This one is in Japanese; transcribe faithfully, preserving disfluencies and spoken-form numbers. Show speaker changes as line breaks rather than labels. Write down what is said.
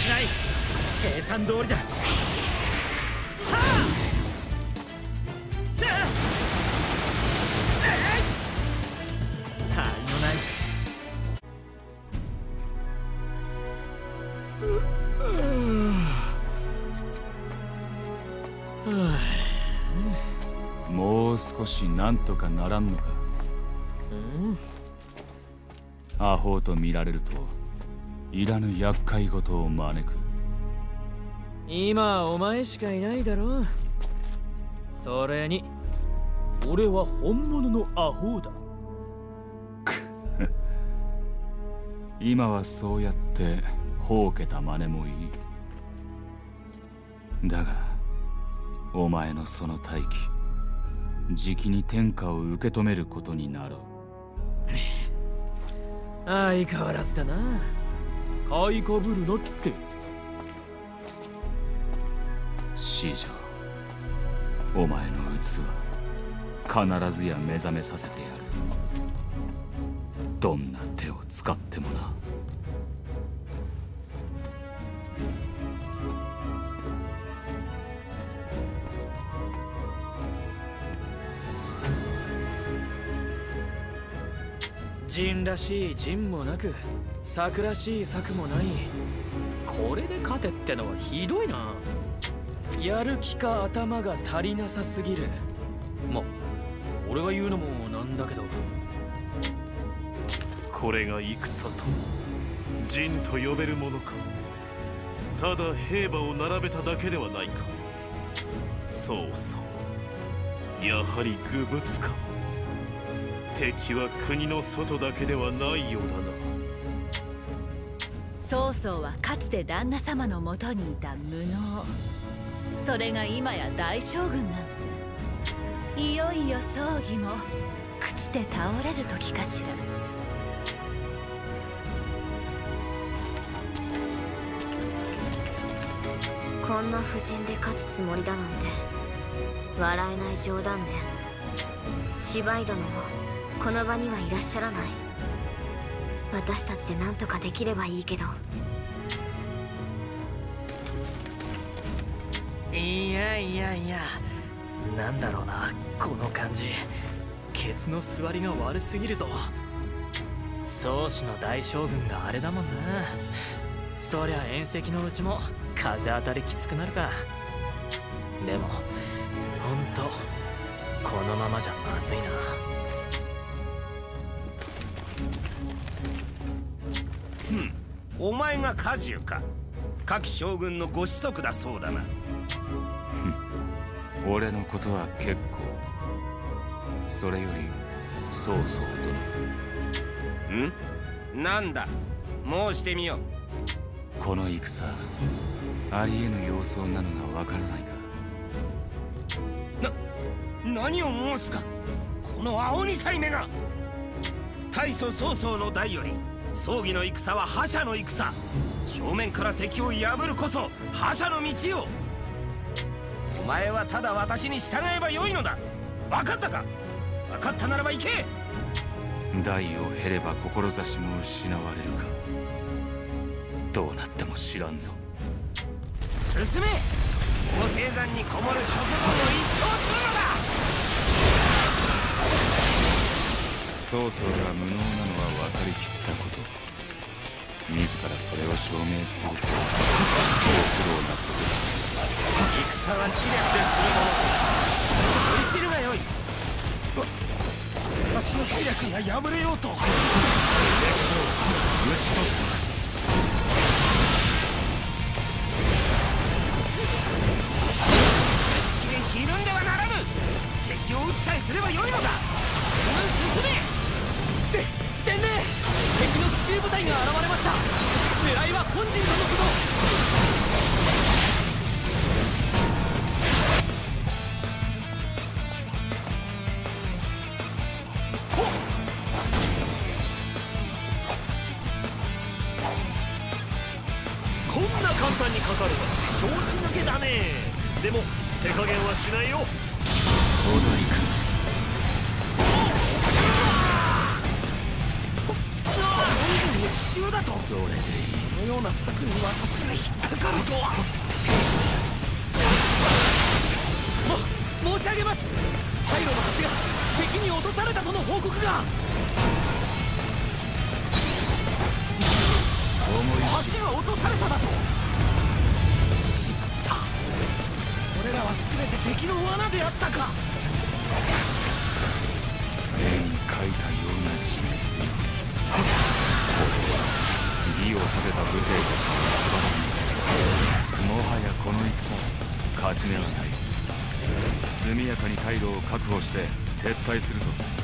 しない。計算通りだ。はあ、他愛のない
もう少しなんとかならんのか。アホと見られるといらぬ厄介事を招く。
今はお前しかいないだろ。それに俺は本物のアホだ。
今はそうやってほうけた真似もいい。だがお前のその大気、じきに天下を受け止めることになろう。
相変わらずだな。買いかぶるなって。
師匠、お前の器必ずや目覚めさせてやる。どんな手を使ってもな。
陣らしい陣もなく、策らしい策もない。これで勝てってのはひどいな。やる気か頭が足りなさすぎる。ま、俺が言うのもなんだけど。
これが戦と陣と呼べるものか。ただ兵馬を並べただけではないか。そうそう、やはり愚物か。敵は国の外だけではないようだな。
曹操はかつて旦那様のもとにいた無能。それが今や大将軍なんて、いよいよ葬儀も朽ちて倒れる時かしら。
こんな布陣で勝つつもりだなんて笑えない冗談ね。芝居殿もこの場にはいらっしゃらない。私たちで何とかできればいいけど。
いやいやいや、なんだろうな、この感じ。ケツの座りが悪すぎるぞ。宗師の大将軍があれだもんな。そりゃ宴席のうちも風当たりきつくなるか。でもほんとこのままじゃまずいな。
ふん、お前が家中か。夏季将軍のご子息だそうだな。
俺のことは結構。それより曹操殿。
ん？なんだ、申してみよ。
この戦ありえぬ様相なのがわからないか。
な、何を申すか、この青二才目が。大祖曹操の代より葬儀の戦は覇者の戦。正面から敵を破るこそ覇者の道よ。お前はただ私に従えばよいのだ。分かったか。分かったならば行け。
代を経れば志も失われるか。どうなっても知らんぞ。
進め。この青山にこもる食分を一掃するのだ。
曹操が無能なのは分かりきったこと。自らそれを証明するとは苦労なことだ。
戦は知略でするもの。取り知るがよい。わ、私の知略が破れようと。敵将討ち取った。意識でひるんではならぬ。敵を討ちさえすればよいのだ。進め。
で、伝令、敵の奇襲部隊が現れました。狙いは本陣とのこと。
こんな簡単にかかるの拍子抜けだね。でも手加減はしないよ。
踊りくん。
奇襲だと。
それでいい。
のような策に私が引っかかるとは。
も申し上げます。退路の橋が敵に落とされたとの報告が。
橋が落とされただと。しまった、俺らは全て敵の罠であったか。
絵に描いたような自滅よ。義を立てた武帝たちの役場もはやこの戦勝ち目はない。速やかに退路を確保して撤退するぞ。